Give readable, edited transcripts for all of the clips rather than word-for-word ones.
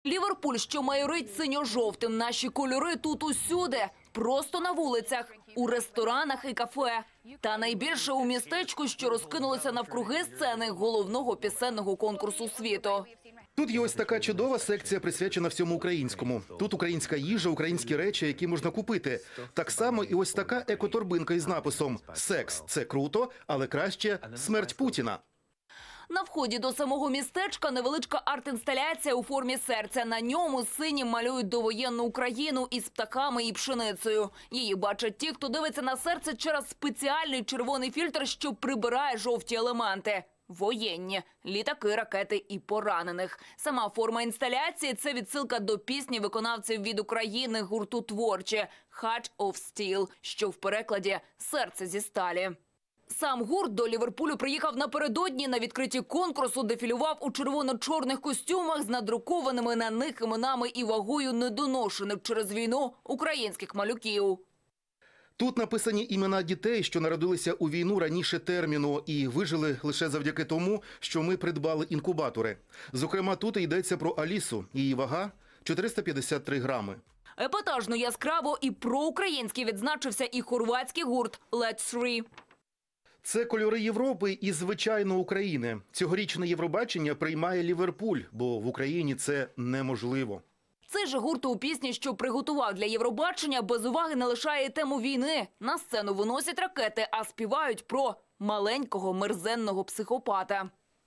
Ліверпуль, що майорить синьо-жовтим. Наші кольори тут усюди. Просто на вулицях, у ресторанах і кафе. Та найбільше у містечку, що розкинулося навкруги сцени головного пісенного конкурсу світу. Тут є ось така чудова секція, присвячена всьому українському. Тут українська їжа, українські речі, які можна купити. Так само і ось така екоторбинка із написом «Секс – це круто, але краще смерть Путіна». На вході до самого містечка невеличка арт-інсталяція у формі серця. На ньому синім малюють довоєнну Україну із птахами і пшеницею. Її бачать ті, хто дивиться на серце через спеціальний червоний фільтр, що прибирає жовті елементи. Воєнні – літаки, ракети і поранених. Сама форма інсталяції – це відсилка до пісні виконавців від України гурту «Творче» «Heart of Steel», що в перекладі «Серце зі сталі». Сам гурт до Ліверпулю приїхав напередодні. На відкритті конкурсу дефілював у червоно-чорних костюмах з надрукованими на них іменами і вагою недоношених через війну українських малюків. Тут написані імена дітей, що народилися у війну раніше терміну і вижили лише завдяки тому, що ми придбали інкубатори. Зокрема, тут йдеться про Алісу. Її вага – 453 грами. Епатажно, яскраво і проукраїнськи відзначився і хорватський гурт «Let's Three». Це кольори Європи і, звичайно, України. Цьогорічне Євробачення приймає Ліверпуль, бо в Україні це неможливо. Цей же гурт у пісні, що приготував для Євробачення, без уваги не лишає тему війни. На сцену виносять ракети, а співають про маленького мерзенного психопата.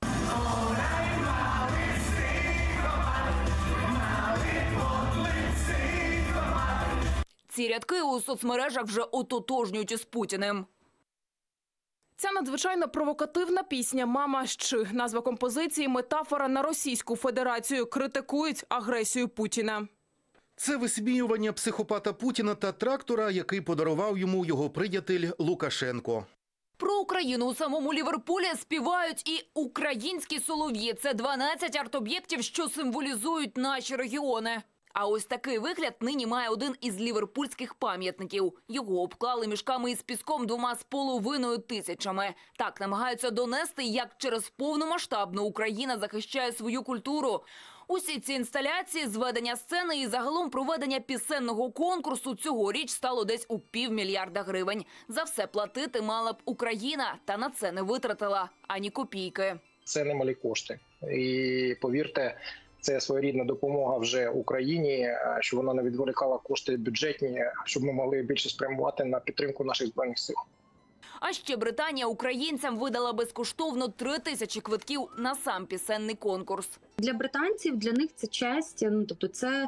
Ці рядки у соцмережах вже ототожнюють із Путіним. Ця надзвичайно провокативна пісня «Мама щ». Назва композиції – метафора на Російську Федерацію. Критикують агресію Путіна. Це висміювання психопата Путіна та трактора, який подарував йому його приятель Лукашенко. Про Україну у самому Ліверпулі співають і українські солов'ї. Це 12 арт-об'єктів, що символізують наші регіони. А ось такий вигляд нині має один із ліверпульських пам'ятників. Його обклали мішками із піском 2,5 тисячами. Так намагаються донести, як через повномасштабну Україна захищає свою культуру. Усі ці інсталяції, зведення сцени і загалом проведення пісенного конкурсу цьогоріч стало десь у $500 мільярда гривень. За все платити мала б Україна, та на це не витратила ані копійки. Це немалі кошти. І повірте, це своєрідна допомога вже Україні, щоб вона не відволікала кошти бюджетні, щоб ми могли більше спрямувати на підтримку наших Збройних сил. А ще Британія українцям видала безкоштовно 3000 квитків на сам пісенний конкурс. Для британців, для них це честь, тобто це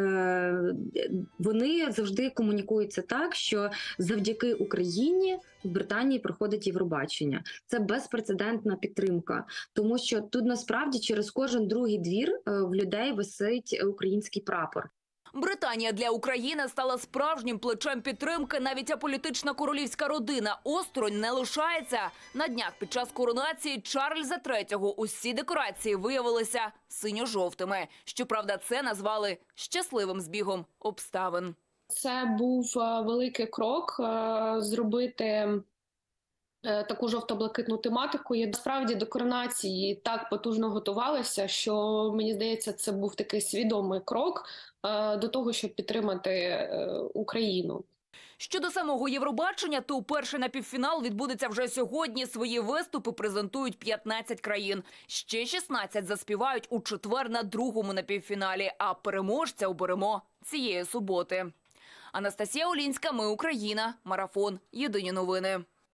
вони завжди комунікуються так, що завдяки Україні в Британії проходить Євробачення. Це безпрецедентна підтримка, тому що тут насправді через кожен другий двір в людей висить український прапор. Британія для України стала справжнім плечем підтримки. Навіть аполітична королівська родина осторонь не лишається. На днях під час коронації Чарльза III усі декорації виявилися синьо-жовтими. Щоправда, це назвали щасливим збігом обставин. Це був великий крок зробити таку жовто-блакитну тематику. Я насправді до коронації так потужно готувалася, що, мені здається, це був такий свідомий крок до того, щоб підтримати Україну. Щодо самого Євробачення, то перший напівфінал відбудеться вже сьогодні. Свої виступи презентують 15 країн. Ще 16 заспівають у четвер на другому напівфіналі, а переможця оберемо цієї суботи. Анастасія Олінська, ми Україна, Марафон, Єдині новини.